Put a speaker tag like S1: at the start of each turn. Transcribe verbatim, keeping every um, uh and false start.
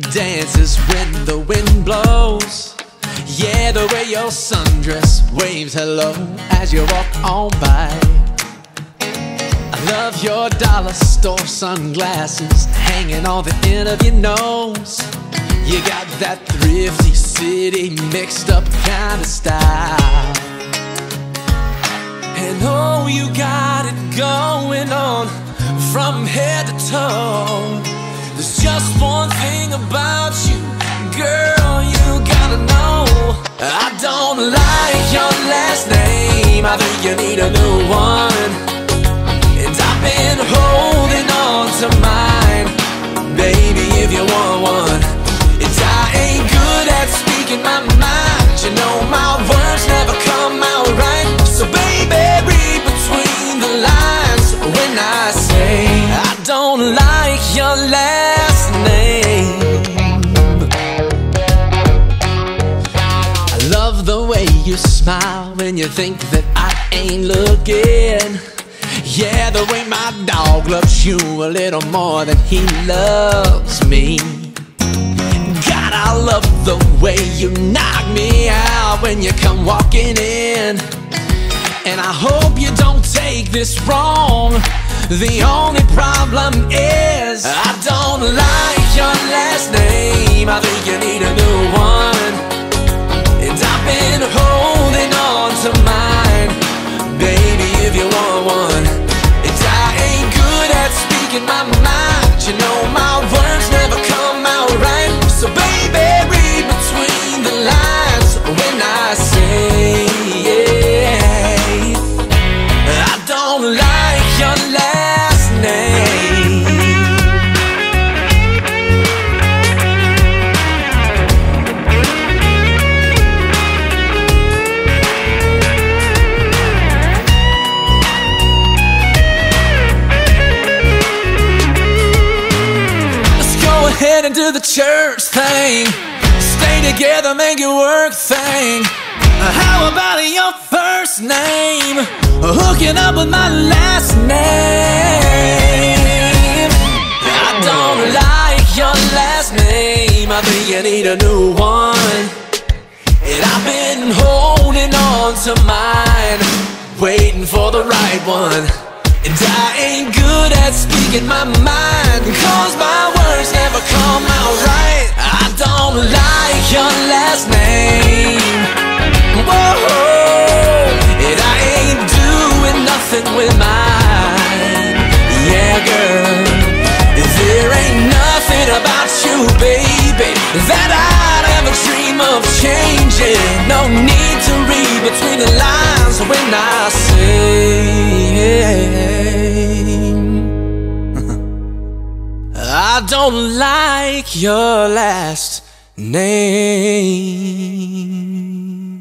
S1: dances when the wind blows. Yeah, the way your sundress waves hello as you walk on by. I love your dollar store sunglasses hanging on the end of your nose. You got that thrifty city mixed up kind of style. And oh, you got it going on from head to toe. There's just one thing about you, girl, you gotta know. I don't like your last name, I think you need a new one. And I've been holding on to mine, baby, if you want one. And I ain't good at speaking my mind, you know my words never come out right. So baby, read between the lines when I say I don't like your last name. I love the way you smile when you think that I ain't looking. Yeah, the way my dog loves you a little more than he loves me. God, I love the way you knock me out when you come walking in. And I hope you don't take this wrong, the only problem is I don't like your last name, I think you need a new one. And I've been holding on to mine, baby, if you want one. And I ain't good at speaking my mind, you know my words never come out right. So baby, read between the lines when I say yeah, I don't like your last name. Let's go ahead and do the church thing, stay together, make it work thing. How about your first name hooking up with my last name? I don't like your last name, I think you need a new one. And I've been holding on to mine, waiting for the right one. And I ain't good at speaking my mind, cause my words never come out right. I don't like your last name. Whoa, and I ain't doing nothing with mine. Yeah, girl, there ain't nothing about you, baby, that I'd ever dream of changing. No need to read between the lines when I say I don't like your last name.